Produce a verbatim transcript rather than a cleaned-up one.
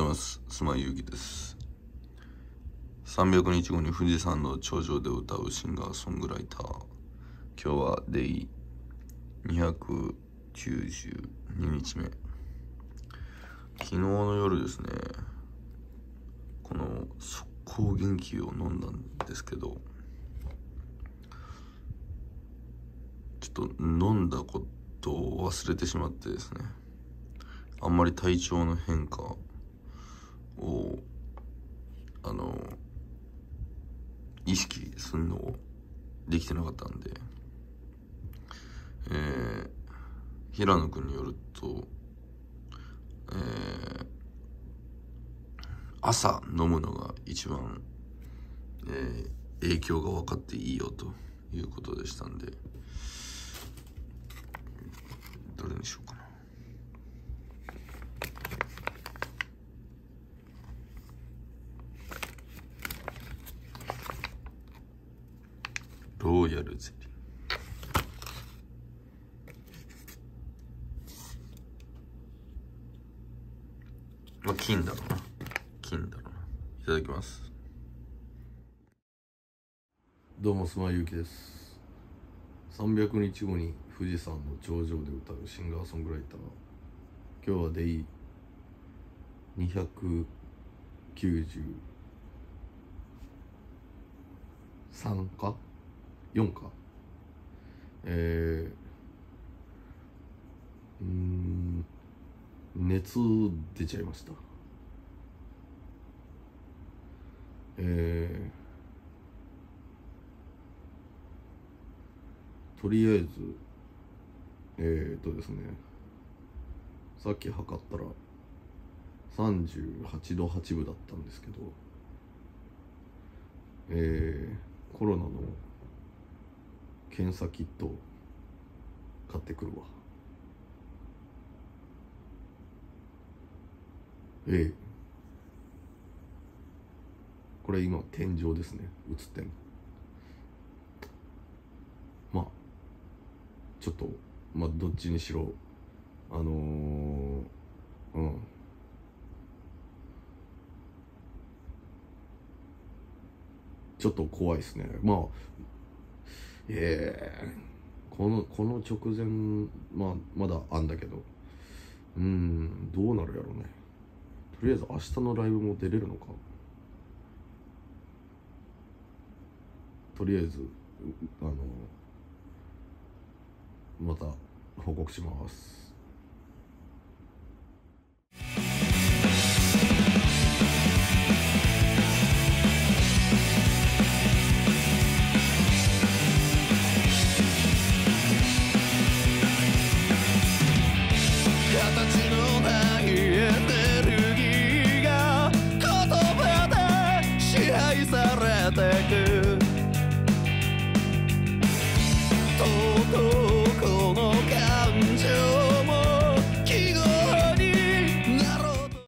ます。須磨祐希です。さんびゃくにちごに富士山の頂上で歌うシンガーソングライター。今日はデイにひゃくきゅうじゅうににちめ。昨日の夜ですね、この速攻元気を飲んだんですけど、ちょっと飲んだことを忘れてしまってですね、あんまり体調の変化をあの意識するのをできてなかったんで、えー、平野君によると、えー、朝飲むのが一番、えー、影響が分かっていいよということでしたんで、どれにしようかな。ローヤルゼリー。まあ金だろうな金だろうないただきます。 どうも須磨祐希です。さんびゃくにちごに富士山の頂上で歌うシンガーソングライター。今日はデイにひゃくきゅうじゅうさんかよんかえー、うーん熱出ちゃいました。えー、とりあえずえー、っとですねさっき測ったらさんじゅうはちどはちぶだったんですけど、えー、コロナの検査キット買ってくるわ。ええこれ今天井ですね、映ってんの。まあちょっとまあどっちにしろあのー、うんちょっと怖いですね。まあええー、このこの直前まあまだあんだけど、うーんどうなるやろうね。とりあえず明日のライブも出れるのか。とりあえずあのまた報告します。 形の